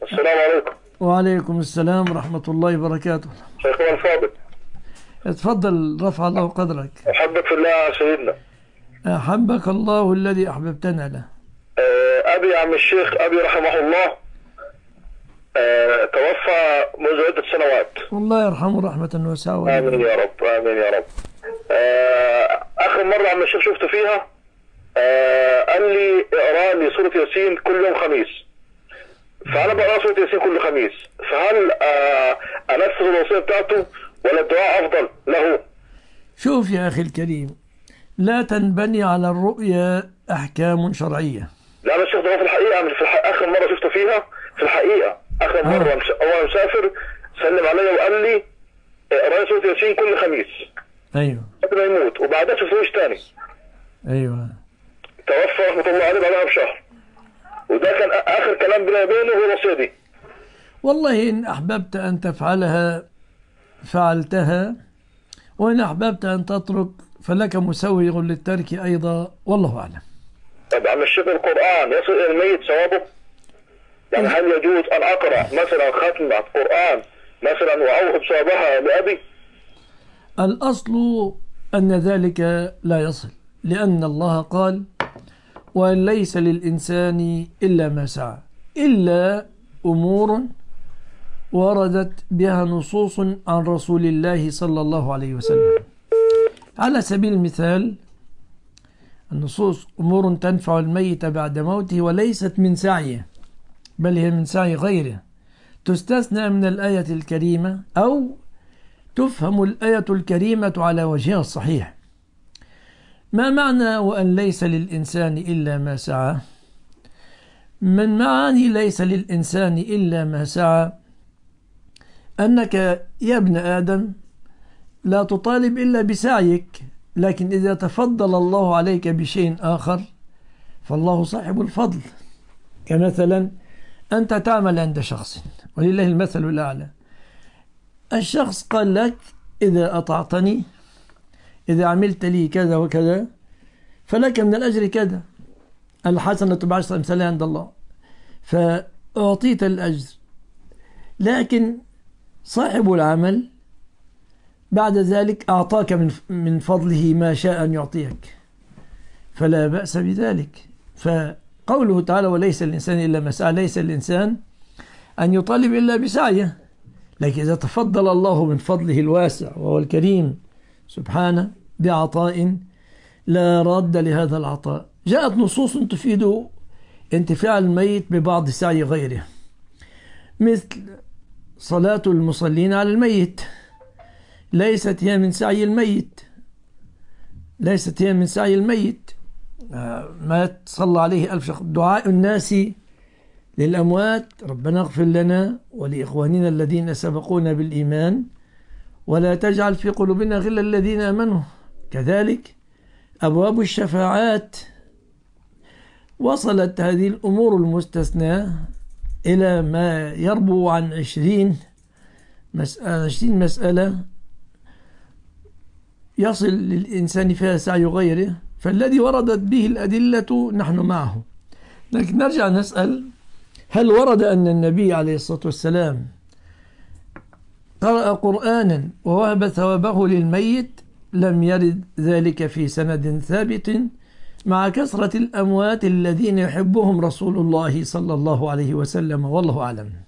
السلام عليكم. وعليكم السلام ورحمة الله وبركاته. شيخنا الفاضل، اتفضل، رفع الله قدرك. أحبك في الله يا سيدنا. أحبك الله الذي أحببتنا له. أبي يا عم الشيخ، أبي رحمه الله توفى منذ عدة سنوات. الله يرحمه رحمة واسعة. آمين يا رب، آمين يا رب. آخر مرة عم الشيخ شفته فيها قال لي اقرأ لي سورة ياسين كل يوم خميس، فأنا بقرأ سورة ياسين كل خميس، فهل أنفذ الوصية بتاعته ولا الدعاء أفضل له؟ شوف يا أخي الكريم، لا تنبني على الرؤيا أحكام شرعية. لا يا شيخ، ده هو في الحقيقة مش آخر مرة شفته فيها، في الحقيقة آخر مرة هو مسافر سلم عليا وقال لي اقرأ سورة ياسين كل خميس. أيوه. قبل ما يموت، وبعدها شفتوش تاني. أيوه. توفى رحمة الله عليه بعدها بشهر، وده كان آخر كلام بيني وبينه هو الوصية دي. والله إن أحببت أن تفعلها فعلتها، وإن أحببت أن تترك فلك مسوغ للترك أيضا، والله أعلم. طب عم الشيخ، القرآن يصل إلى الميت ثوابه؟ يعني هل يجوز أن أقرأ مثلا ختمة قرآن مثلا وأوهب ثوابها لأبي؟ الأصل أن ذلك لا يصل، لأن الله قال: وأن ليس للإنسان إلا ما سعى، إلا أمور وردت بها نصوص عن رسول الله صلى الله عليه وسلم. على سبيل المثال، النصوص أمور تنفع الميت بعد موته وليست من سعيه، بل هي من سعي غيره، تستثنى من الآية الكريمة، أو تفهم الآية الكريمة على وجهها الصحيح. ما معنى وأن ليس للإنسان إلا ما سعى؟ من معاني ليس للإنسان إلا ما سعى أنك يا ابن آدم لا تطالب إلا بسعيك، لكن إذا تفضل الله عليك بشيء آخر فالله صاحب الفضل. كمثلا أنت تعمل عند شخص ولله المثل الأعلى، الشخص قال لك: إذا أطعتني، إذا عملت لي كذا وكذا فلك من الأجر كذا، الحسنة بعشر أمثالها عند الله، فأعطيت الأجر. لكن صاحب العمل بعد ذلك أعطاك من فضله ما شاء أن يعطيك، فلا بأس بذلك. فقوله تعالى: وليس الإنسان إلا ما سعى، ليس الإنسان أن يطالب إلا بسعيه، لكن إذا تفضل الله من فضله الواسع وهو الكريم سبحانه بعطاء لا راد لهذا العطاء. جاءت نصوص تفيد انتفاع الميت ببعض سعي غيره، مثل صلاة المصلين على الميت، ليست هي من سعي الميت، ليست هي من سعي الميت. ما صلى عليه ألف شخص. دعاء الناس للأموات: ربنا اغفر لنا ولإخواننا الذين سبقونا بالإيمان ولا تجعل في قلوبنا غلا الذين آمنوا. كذلك أبواب الشفاعات، وصلت هذه الأمور المستثناة إلى ما يربو عن 20 مسألة يصل للإنسان فيها سعي غيره، فالذي وردت به الأدلة نحن معه. لكن نرجع نسأل: هل ورد أن النبي عليه الصلاة والسلام قرأ قرآنا ووهب ثوابه للميت؟ لم يرد ذلك في سند ثابت، مع كثرة الأموات الذين يحبهم رسول الله صلى الله عليه وسلم، والله أعلم.